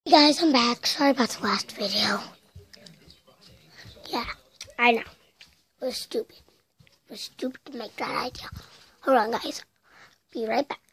Hey guys, I'm back. Sorry about the last video. Yeah, I know. It was stupid. It was stupid to make that idea. Hold on, guys. Be right back.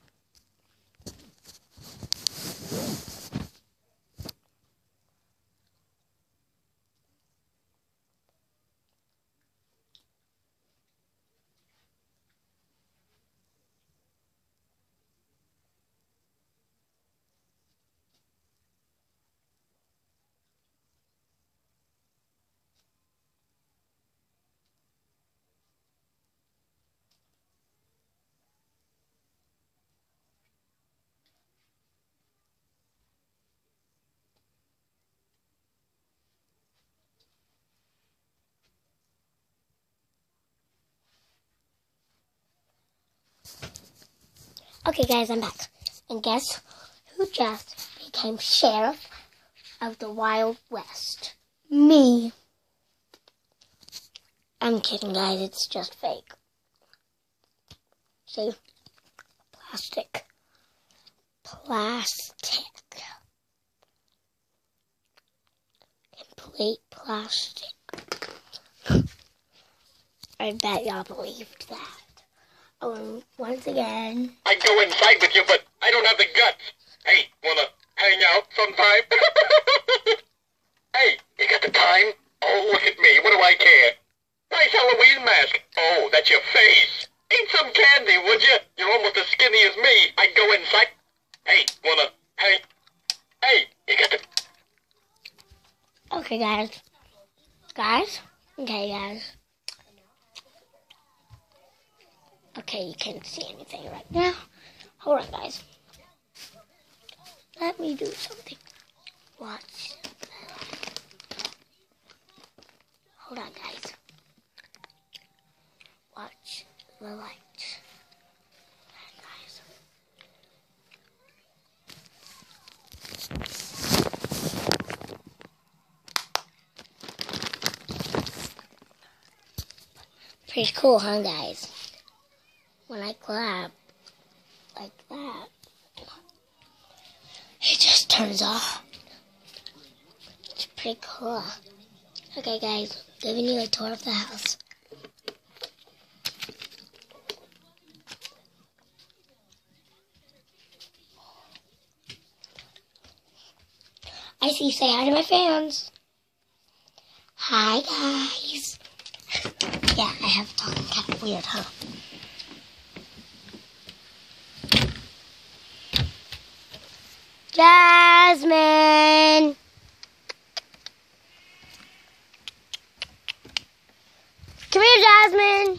Okay, guys, I'm back. And guess who just became sheriff of the Wild West? Me. I'm kidding, guys. It's just fake. See? Plastic. Complete plastic. I bet y'all believed that. Once again. I'd go inside with you, but I don't have the guts. Hey, wanna hang out sometime? Hey, you got the time? Oh, look at me. What do I care? Nice Halloween mask. Oh, that's your face. Eat some candy, would you? You're almost as skinny as me. I'd go inside. Hey, wanna hang? Hey, you got the... Okay, guys. Okay, guys. Okay, you can't see anything right now. Hold on, guys. Let me do something. Watch. Hold on, guys. Watch the light. Guys. Pretty cool, huh, guys? When I clap like that, it just turns off. It's pretty cool. Okay, guys, giving you a tour of the house. I see, say hi to my fans. Hi, guys. Yeah, I have talking kind of weird, huh? Jasmine! Come here, Jasmine!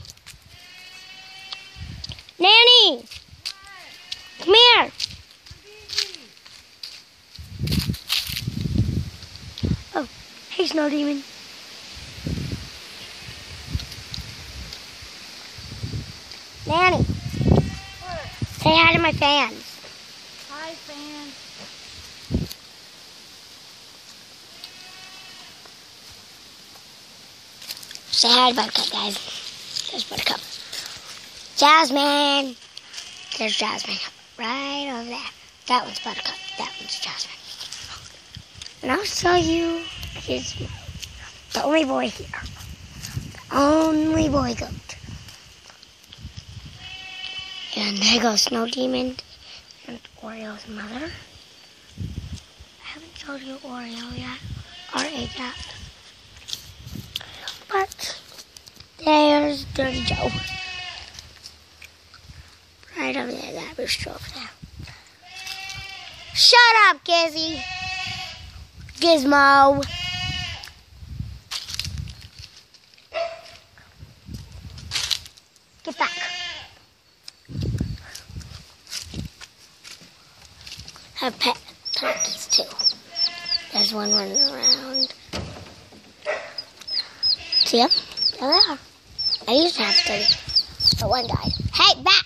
Nanny! Come here! Oh, hey, Snow Demon. Nanny! Say hi to my fans. Hi, fans. Say hi to Buttercup, guys. There's Buttercup. Jasmine! There's Jasmine. Right over there. That one's Buttercup. That one's Jasmine. And I'll show you Gizmo. The only boy here. The only boy goat. And there goes Snow Demon and Oreo's mother. I haven't showed you Oreo yet. Or egg yet. But there's Dirty Joe. Right over there, that rooster over there. Shut up, Gizzy. Gizmo. Get back. I have pet turkeys too. There's one running around. See them? There they are. I used to have 30, but one died. Hey, back!